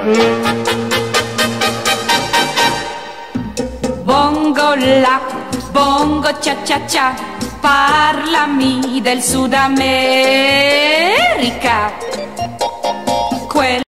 Bongo la, bongo cia cia cia, parlami del Sud America.